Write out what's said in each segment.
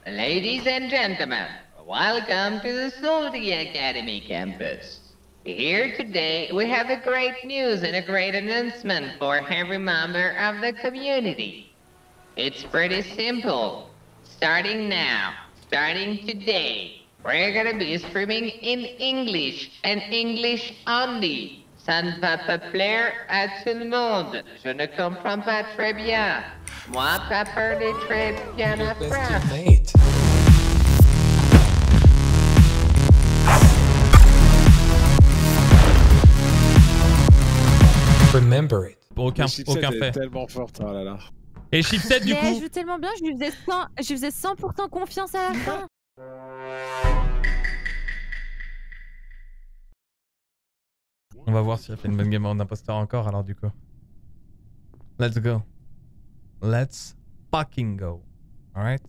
Ladies and gentlemen, welcome to the Salty Academy campus. Here today we have a great news and a great announcement for every member of the community. It's pretty simple. Starting now, starting today, we're gonna be streaming in English and English only. Ça ne va pas plaire à tout le monde. Je ne comprends pas très bien. Moi, pas parler très bien la France. Remember it. Aucun fait. Tellement forte, oh là là. Et Chipset du coup. Elle joue tellement bien, je lui faisais 100% confiance à la fin. On va voir si elle fait une bonne game en imposteur encore alors du coup. Let's go. Let's fucking go. Alright.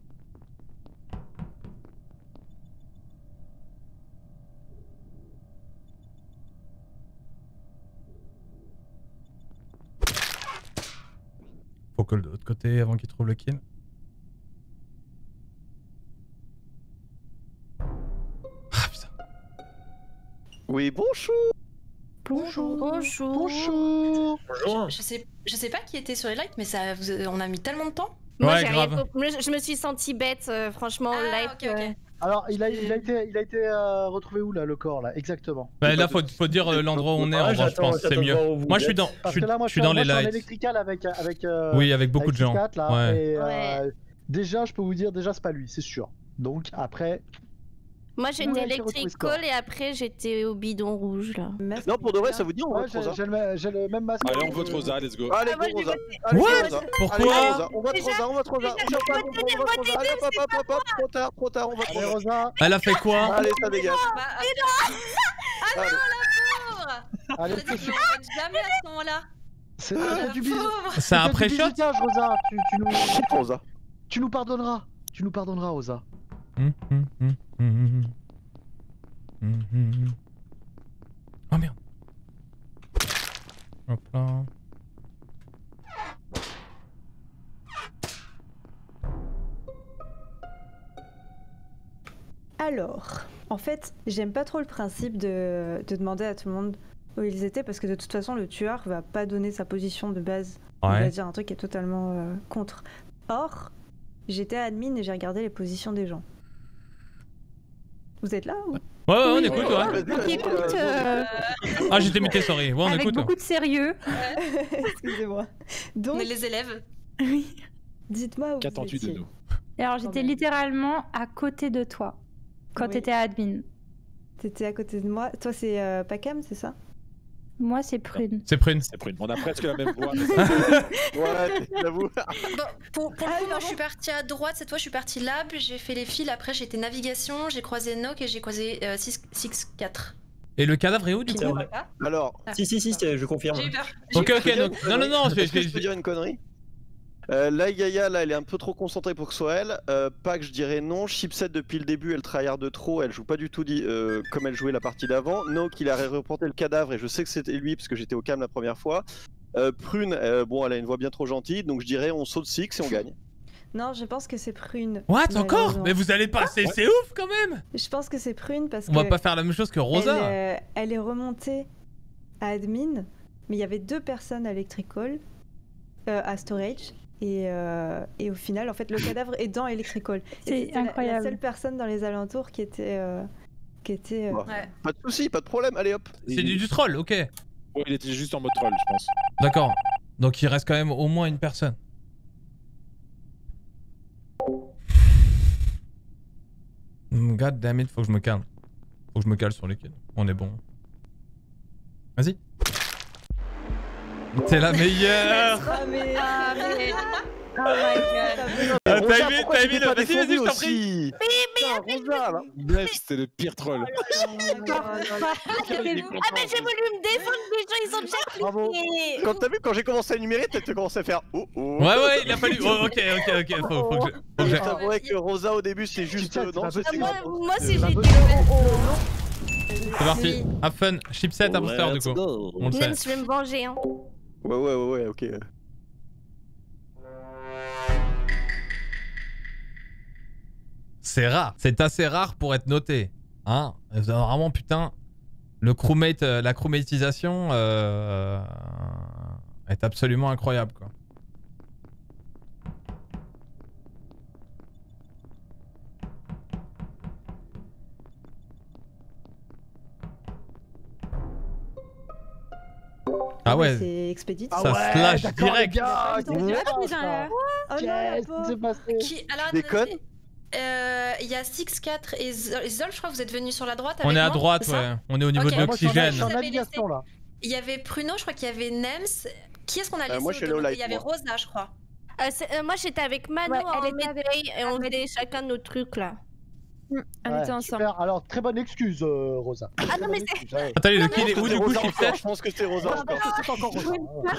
Faut que de l'autre côté avant qu'il trouve le kill. Ah putain. Oui, bonjour. Bonjour. Bonjour. Bonjour. Bonjour. Je sais pas qui était sur les lights, mais ça, on a mis tellement de temps. Moi, Ouais, grave. je me suis sentie bête, franchement, light. Ok. Alors, il a été retrouvé où là, le corps là, exactement? Bah là faut dire l'endroit où on est, en vrai je pense c'est mieux. Moi je suis dans, Parce que là, moi, je suis dans les en lights. électrical avec Oui, avec beaucoup de gens. X4, là, Ouais. et, Ouais. déjà, je peux vous dire, déjà c'est pas lui, c'est sûr. Donc après, Moi, Où j'étais a été retrouvé ce corps électrical et après, j'étais au bidon rouge là. Non, pour de vrai, ça vous dit, on ouais, vote Rosa. j'ai le même masque. Allez, on vote Rosa, let's go. Allez, Ah, moi, go j'ai Rosa. voté. Allez, go What? Rosa. Pourquoi? Allez, Rosa. On vote Déjà, Rosa, on vote Rosa. déjà, On vote pas, j'ai on voté vote Rosa. Allez, hop, trop tard, on vote Allez, Rosa. Rosa. Elle a fait quoi? Allez, ça dégage. Bah, Allez. pauvre. Allez, Je dis qu'on vote jamais à ce moment-là. c'est du bisou. C'est un C'est du pré-shot? bisutage, Rosa. Shit, Rosa. Tu nous pardonneras. Tu nous pardonneras, Rosa. Oh merde. Hop là. Alors, en fait, j'aime pas trop le principe de demander à tout le monde où ils étaient parce que de toute façon, le tueur va pas donner sa position de base. Il va Ouais. dire un truc qui est totalement contre. Or, j'étais admin et j'ai regardé les positions des gens. Vous êtes là ou... Ouais, on Oui, écoute, ouais. Donc écoute, Ah, j'étais muté, sorry. Ouais, on avec écoute. beaucoup de sérieux. Excusez-moi. On Donc, est les élèves. oui. Dites-moi où Qu'attends-tu vous de étiez. nous? Et alors j'étais même. littéralement à côté de toi quand Oui. t'étais admin. T'étais à côté de moi. Toi, c'est Pacam, c'est ça? Moi c'est Prune. C'est prune. C'est prune. On a presque la même voix. mais Ouais, j'avoue. Bon, pour le coup, moi je suis partie à droite, cette fois je suis partie lab, j'ai fait les fils, après j'ai été navigation, j'ai croisé Nock et j'ai croisé 6-4. Et le cadavre est où du C'est coup? vrai. Alors, Si, je confirme. J'ai eu peur. Ok, ok, donc. Non, est-ce que je peux dire une connerie? Là, Yaya, là, elle est un peu trop concentrée pour que ce soit elle. Pac, je dirais non. Chipset, depuis le début, elle tryhard de trop. Elle joue pas du tout comme elle jouait la partie d'avant. Nock, il a reporté le cadavre et je sais que c'était lui parce que j'étais au cam la première fois. Prune, bon, elle a une voix bien trop gentille, donc je dirais on saute 6 et on gagne. Non, je pense que c'est Prune. What encore? malheureusement. Mais vous allez pas, c'est ouf quand même! Je pense que c'est Prune parce On que va pas faire la même chose que Rosa. elle est remontée à admin, mais il y avait 2 personnes à electrical, à storage, et au final, en fait, le cadavre est dans electrical. Et C'est c'était la incroyable. seule personne dans les alentours qui était. Bon. Ouais. Pas de soucis, pas de problème, allez hop. C'est du troll, ok. Ouais, il était juste en mode troll, je pense. D'accord. Donc il reste quand même au moins une personne. God damn it, faut que je me calme. Faut que je me cale sur les kills. On est bon. Vas-y. T'es la meilleure! Ah, mais. Oh my god. T'as Rosa, aimé, pourquoi t'as tu aimé t'es le. pas Vas-y, vas-y, je défendu t'en prie! aussi Putain, Rosa, là. Bref, c'était le pire troll. Ah, mais j'ai voulu me défendre, les gens ils ont déjà Bravo. cliqué. Quand t'as vu, quand j'ai commencé à énumérer, t'as commencé à faire oh oh. Ouais, ouais, il a fallu. Oh, ok, faut que je. Je t'avouerais que Rosa au début c'était juste Chipset, non, c'est pas c'était possible. Moi si Pas j'ai possible. C'est parti. Have fun. Chipset, hamster du coup. On le Même sait. je vais me venger. Hein. Ouais, ok. C'est rare. C'est assez rare pour être noté. Hein, vraiment, putain, le crewmate, la crewmatisation est absolument incroyable, quoi. Ah ouais, C'est expéditif. ça slash direct. Gars, Oh non, la qu'est-ce qui pauvre. s'est passé? Alors, Déconne. attendez. Il y a 6-4 et Zolf, je crois que vous êtes venus sur la droite avec On est à moi, droite, c'est ça ouais. On est au niveau Ok. de Moi, je suis en l'oxygène. navigation là. Il y avait Pruno, je crois qu'il y avait Nems. Qui est-ce qu'on a laissé moi, je suis allé au devant? light, Il y avait moi. Rosa, je crois. Moi j'étais avec Mano Ouais, elle en était avec- médaille et on faisait chacun nos trucs là. On Ouais, était ensemble. super. Alors, très bonne excuse, Rosa. Ah non, mais Très bonne c'est- excuse, ouais. Attendez, le Je kill pense est que où c'est du coup, Rosa encore, Chipset? je pense que c'est Rosa encore. C'est encore Rosa.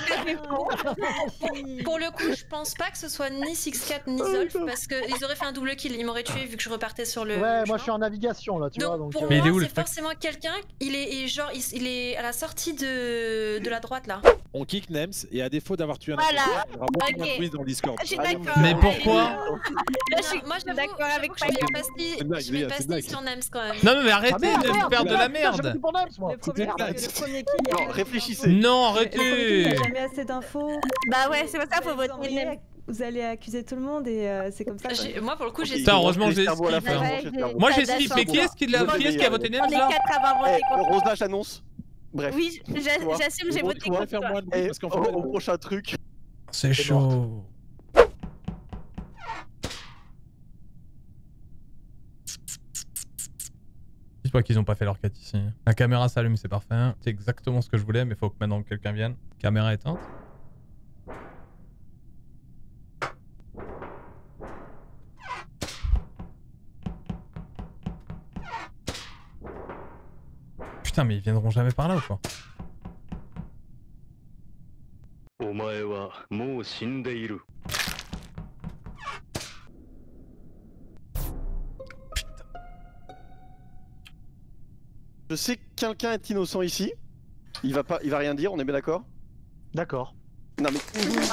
Pour le coup, je pense pas que ce soit ni 6-4 ni Zolf parce qu'ils auraient fait un double kill. Ils m'auraient tué vu que je repartais sur le. Ouais, moi chemin. je suis en navigation là, tu vois. Donc Donc, pour Mais il est moi, où, le c'est truc forcément quelqu'un. Il est à la sortie de la droite là. On kick Nems et à défaut d'avoir tué un Voilà. imposteur, il y aura beaucoup Ok. moins de quiz dans le Discord. Je suis Allez, d'accord. Mais Allez, pourquoi? Là, je suis Moi, j'avoue d'accord avec que je vais Fabien. passer- C'est une blague, je vais Léa, c'est une passer blague. sur Nems quand même. Non, mais Ah, arrêtez merde, de merde, faire de la J'ai merde. voté pour Nems, moi. Le problème, c'est que le premier kill, il y a Non, jamais réfléchissez. Non, le premier kill, il arrêtez. y a jamais assez d'infos. Bah ouais, c'est pour ça qu'il faut Vous voter envoyez- Nems. Vous allez accuser tout le monde et c'est comme ça. quoi. Moi, pour le coup, j'ai. Putain, heureusement que j'ai cerveau à la skip, fin, hein. j'ai le cerveau. Moi j'ai T'as de la skip, mais qui chance. est-ce qui a voté Nems On est là? 4 à avoir voté Eh, contre. Rosa, j'annonce. Bref. Oui, j'assume, j'ai voté On va contre faire toi. moins de bruit Eh, parce qu'en au fait, prochain truc. C'est chaud. Dites-moi qu'ils ont pas fait leur quête ici. La caméra s'allume, c'est parfait. C'est exactement ce que je voulais, mais faut que maintenant que quelqu'un vienne. Caméra éteinte. Putain, mais ils viendront jamais par là ou quoi? お前はもう死んでいる。 Je sais que quelqu'un est innocent ici. Il va rien dire, on est bien d'accord? D'accord. Non mais.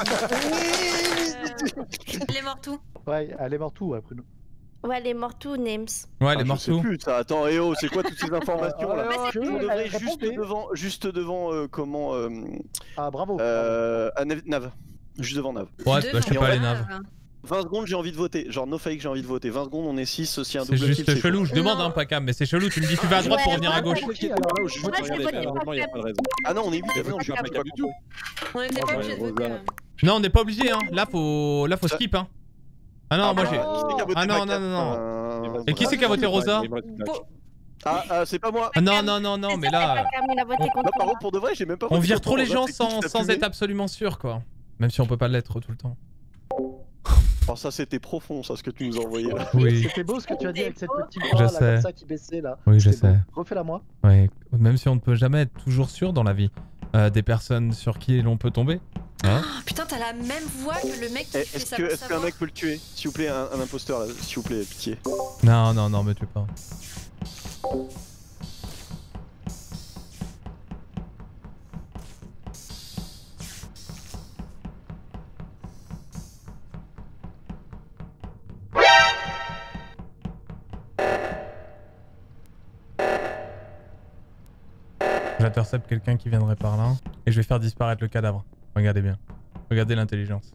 Elle est morte où? Ouais, elle est morte où, ouais, Bruno? Ouais, elle est morte où, Nems? Ouais, elle est Je morte sais où? plus, ça. Attends, eh oh, c'est quoi toutes ces informations là? Alors, On devrait elle répondait. juste devant comment Ah, bravo. à Nav. Juste devant Nav. Ouais, je sais Et en pas fait, les naves. 20 secondes, j'ai envie de voter. Genre, no fake, j'ai envie de voter. 20 secondes, on est 6, aussi un C'est double juste kill. c'est chelou, chaud. je demande Non. hein, Pacam, mais c'est chelou, tu me dis tu vas à droite pour Ouais, revenir à gauche. Qui, là alors où je Moi, j'ai voté normalement, il n'y a pas de raison. Ah non, on est 8, Je non, je suis pas pas du tout. On était pas obligé de voter. Non, on n'est pas obligé, hein. Là, faut Ça- skip, hein. Ah non, moi j'ai. Ah non, non, non. Et qui c'est qui a voté Rosa? C'est pas moi. Ah non, non, non, non, mais là. Il a voté Non, contre par moi. contre, pour de vrai, j'ai même pas On voté vire contre trop les Rosa, gens c'est qui qui t'a sans fumé être absolument sûr, quoi. Même si on peut pas l'être tout le temps. Oh, ça, c'était profond, ça, ce que tu nous as envoyé là. Oui, C'était beau ce que tu as dit avec cette petite Je voix là, sais. comme ça qui baissait là. oui, je C'était beau. sais. Refais-la moi. Ouais, même si on ne peut jamais être toujours sûr dans la vie des personnes sur qui l'on peut tomber. Hein? Oh, putain, t'as la même voix que le mec qui fait ça. Est-ce qu'un mec peut le tuer? S'il vous plaît, un imposteur là, s'il vous plaît, pitié. Non, non, non, me tue pas. J'intercepte quelqu'un qui viendrait par là et je vais faire disparaître le cadavre. Regardez bien. Regardez l'intelligence.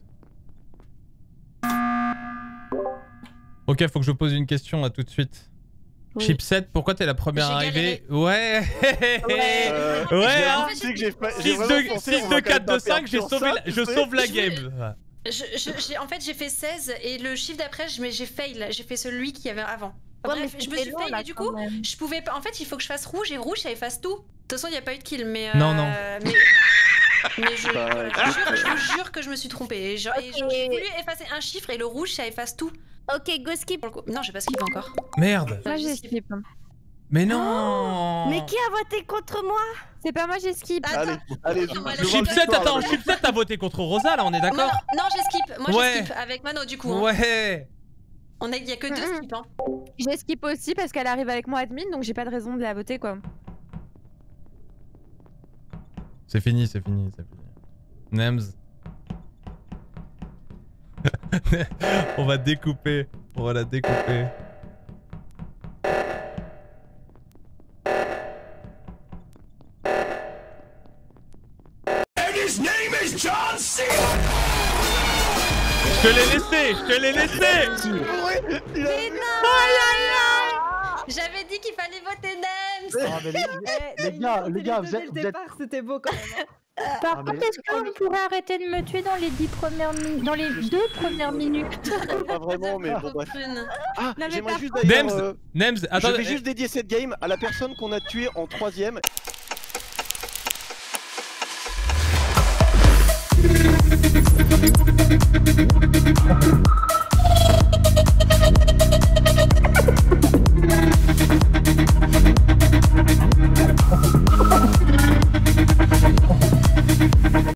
Ok, faut que je pose une question là tout de suite. Oui. Chipset, pourquoi t'es la première J'ai arrivée? Ouais. Ouais, hein. Tu sais que j'ai 6 2 4 2 5, je sauve la game. En fait, j'ai fait 16 et le chiffre d'après, j'ai fail. J'ai fait celui qu'il y avait avant. Ouais, Bref, mais je me c'était suis long, fail là, et du quand coup, même. je pouvais pas. En fait, il faut que je fasse rouge et rouge, ça efface tout. De toute façon, il n'y a pas eu de kill, mais. Non, non. Mais je, Bah, voilà, je vous jure que je me suis trompée. Et j'ai Ok. voulu effacer un chiffre et le rouge, ça efface tout. Ok, go skip. Pour le coup. Non, j'ai pas skip encore. Merde. Moi j'ai skip. skip. Mais non. Mais qui a voté contre moi? C'est pas moi, j'ai skip. Allez, allez, Non, elle a Chipset, skip. attends, Chipset t'as voté contre Rosa là, on est Non, d'accord? non, j'ai skip. Moi, Ouais. j'ai skip avec Mano, du coup. Hein. Ouais. Il y a que 2 skips. Hein. J'ai skip aussi parce qu'elle arrive avec moi admin, donc j'ai pas de raison de la voter quoi. C'est fini, c'est fini, c'est fini. Nems. On va découper. On va la découper. te l'ai laissé, je te l'ai laissé. Mais non. J'avais dit qu'il fallait voter Nems. Ah, mais les gars, vous êtes. C'était beau quand même. Par contre, est-ce qu'on pourrait arrêter de me tuer dans les 2 premières minutes? Pas vraiment, mais bon, bref. Ah, mais j'aimerais par juste Nems, d'ailleurs. Nems, Je attends. vais juste dédier cette game à la personne qu'on a tuée en 3ème.